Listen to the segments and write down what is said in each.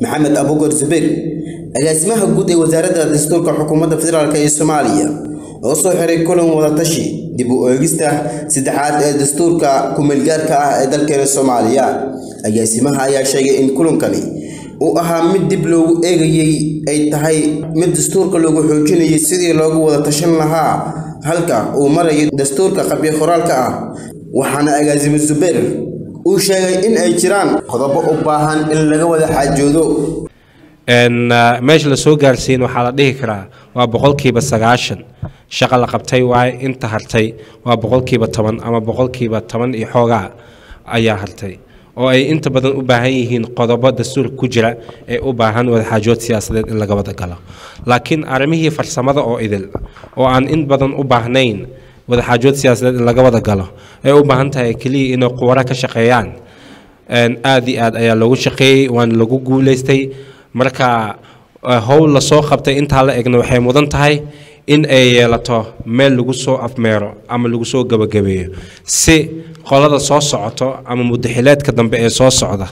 محمد أبو بكر زبير agaasimaha guud ee wasaaradda dastuurka xukuumadda federaalka ee Soomaaliya oo soo xiray kulan wada tashi dib u eegista saddexaad ee dastuurka ku meelgaarka ah ee dalka Soomaaliya agaasimaha ayaa sheegay in kulankani uu ahaa mid dib loogu eegayay ay tahay mid dastuurka lagu xoojinayo sidii loogu wada tashan lahaa halka uu marayo dastuurka qabyo qoraalka ah waxaana agaasimo Zubeer uu sheegay in ay jiraan qodobo u baahan in laga wada xajoodo meesha la soo gaarsiin waxa la dhihi karaa waa boqolkiiba 90 shaqo la qabtay waa inta hartay waa boqolkiiba 10 ama boqolkiiba 10 iyo xoogaa ayaa hartay oo ay inta badan u baahan yihiin qodobo dastuur ku jira ee u baahan wada xaajood siyaasadeed in laga wada galo laakiin arimihii farsamada oo idil oo aan in badan u baahnayn wada xaajood siyaasadeed in laga wada galo ee u baahan tahay kaliya inay quwara ka shaqeeyaan aad iyo aad ayaa loogu shaqeeyay waan lagu guuleystay marka hawl la soo qabtay inta la eegno waxay mudan tahay in ay yeelato meel lagu soo afmeero ama lagu soo gabagabeeyo si qolada soo socoto ama mudaxileedka dambe ee soo socda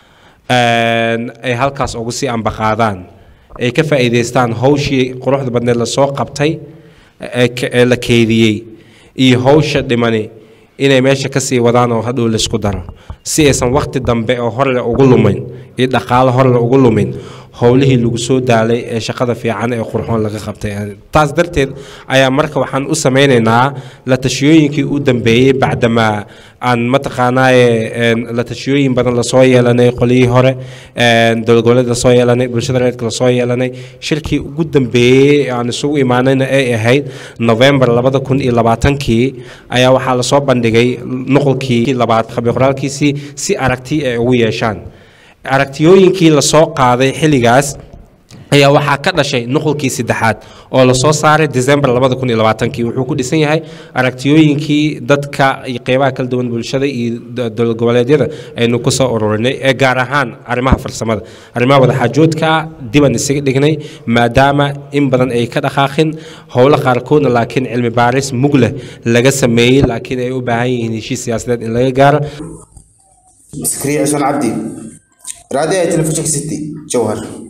ay halkaas ugu sii ambaqaadaan ay ka faa'iideystaan hawshii quruxda badneed la soo qabtay ee la keediyay iyo hawsha dhimani inay meesha ka sii wadaan oo hadhow la isku daro si aysan waqti dambe oo hor le ugu lumin iyo dhaqaale hor le ugu lumin howlihii lagu soo daalay ee shaqada fiican ee qurxoon laga qabtay taas darteed ayaa marka waxaan u sameynaynaa la tashiyooyinkii u dambeeyay bacdama aan mataqaanaaye la tashiyooyin badan la soo yeelanay qolihii hore dowladgoboleed la soo yeelanay bulshada reerka la soo yeelanay shirkii ugu dambeeyay aan isugu imaanayna ay ahayd November 2020 ayaa waxaa la soo bandhigay nuqulkii labaad qabyo qoraalkiisii si aragti ay ugu yeeshaan aragtiyooyinkii la soo qaaday xiligaas ayaa waxaa ka dhashay nuqulkii saddexaad oo la soo saaray December 2020 wuxuu ku dhisan yahay aragtiyooyinkii dadka iyo qeybaha kala duwan bulshada iyo dowlad goboleedyada aynu ku soo ururinay ee gaar ahaan arrimaha farsamada arrimaha wada xaajoodka diban isaga dhignay maadaama in badan ay ka dhaqaaqin howlo qaarkoodna laakiin cilmi baaris mugle laga sameeyay laakiin ay u baahan yihiin heshiis siyaasadeed in laga gaaro Iskriya Xuseen Cabdi راديو تلفزيون سيتي جوهر